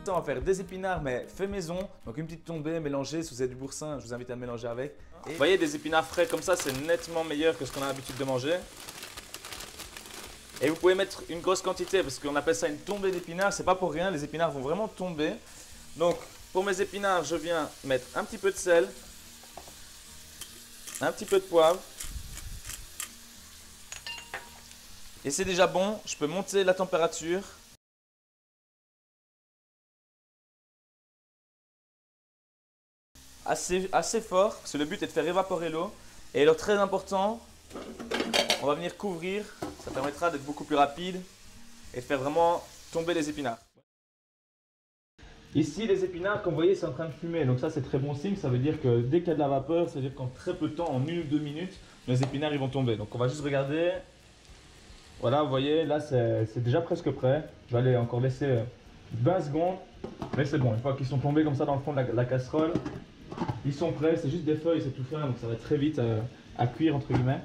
On va faire des épinards mais fait maison, donc une petite tombée mélangée. Si vous avez du boursin, je vous invite à mélanger avec. Vous voyez, des épinards frais comme ça, c'est nettement meilleur que ce qu'on a l'habitude de manger. Et vous pouvez mettre une grosse quantité parce qu'on appelle ça une tombée d'épinards. C'est pas pour rien, les épinards vont vraiment tomber. Donc pour mes épinards, je viens mettre un petit peu de sel, un petit peu de poivre. Et c'est déjà bon, je peux monter la température. Assez fort, parce que le but est de faire évaporer l'eau. Et alors très important, on va venir couvrir, ça permettra d'être beaucoup plus rapide et de faire vraiment tomber les épinards. Ici les épinards, comme vous voyez, c'est en train de fumer, donc ça c'est très bon signe, ça veut dire que dès qu'il y a de la vapeur, ça veut dire qu'en très peu de temps, en 1 ou 2 minutes, les épinards ils vont tomber. Donc on va juste regarder, voilà vous voyez, là c'est déjà presque prêt. Je vais aller encore laisser 20 secondes, mais c'est bon, une fois qu'ils sont tombés comme ça dans le fond de la casserole, ils sont prêts, c'est juste des feuilles, c'est tout fin, donc ça va très vite à cuire entre guillemets.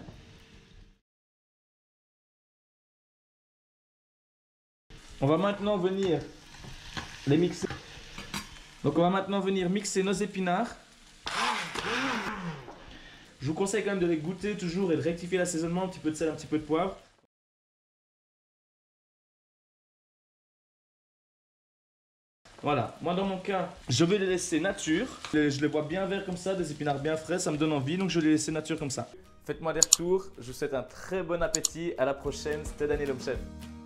On va maintenant venir les mixer. Donc on va maintenant venir mixer nos épinards. Je vous conseille quand même de les goûter toujours et de rectifier l'assaisonnement, un petit peu de sel, un petit peu de poivre. Voilà, moi dans mon cas, je vais les laisser nature. Je les vois bien verts comme ça, des épinards bien frais, ça me donne envie, donc je vais les laisser nature comme ça. Faites-moi des retours, je vous souhaite un très bon appétit, à la prochaine, c'était Daniel Homme Chef.